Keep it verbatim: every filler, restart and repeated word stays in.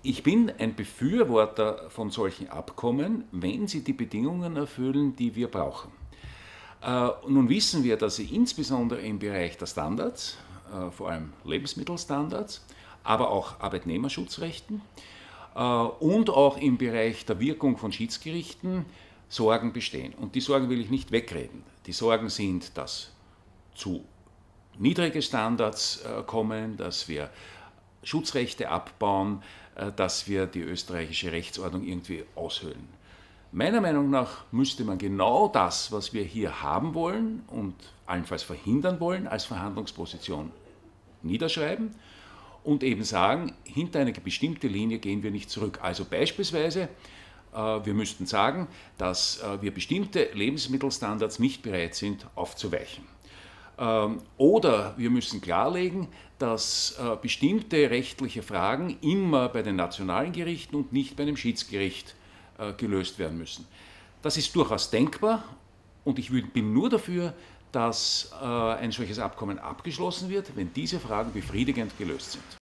Ich bin ein Befürworter von solchen Abkommen, wenn sie die Bedingungen erfüllen, die wir brauchen. Äh, nun wissen wir, dass sie insbesondere im Bereich der Standards, äh, vor allem Lebensmittelstandards, aber auch Arbeitnehmerschutzrechten äh, und auch im Bereich der Wirkung von Schiedsgerichten Sorgen bestehen. Und die Sorgen will ich nicht wegreden. Die Sorgen sind, dass zu niedrige Standards äh, kommen, dass wir Schutzrechte abbauen, äh, dass wir die österreichische Rechtsordnung irgendwie aushöhlen. Meiner Meinung nach müsste man genau das, was wir hier haben wollen und allenfalls verhindern wollen, als Verhandlungsposition niederschreiben und eben sagen, hinter eine bestimmte Linie gehen wir nicht zurück. Also beispielsweise, äh, wir müssten sagen, dass äh, wir bestimmte Lebensmittelstandards nicht bereit sind aufzuweichen. Oder wir müssen klarlegen, dass äh, bestimmte rechtliche Fragen immer bei den nationalen Gerichten und nicht bei einem Schiedsgericht äh, gelöst werden müssen. Das ist durchaus denkbar und ich bin nur dafür, dass äh, ein solches Abkommen abgeschlossen wird, wenn diese Fragen befriedigend gelöst sind.